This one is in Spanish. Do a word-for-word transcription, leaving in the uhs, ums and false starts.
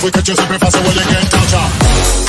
we catch you, sempre fast, so we'll get culture.